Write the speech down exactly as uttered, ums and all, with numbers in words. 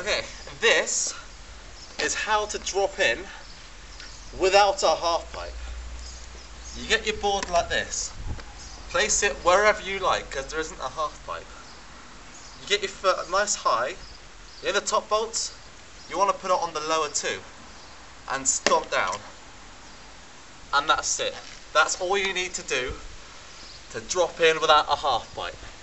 Okay, this is how to drop in without a half pipe. You get your board like this, place it wherever you like because there isn't a half pipe. You get your foot nice high, in the top bolts, you want to put it on the lower two and stomp down. And that's it. That's all you need to do to drop in without a half pipe.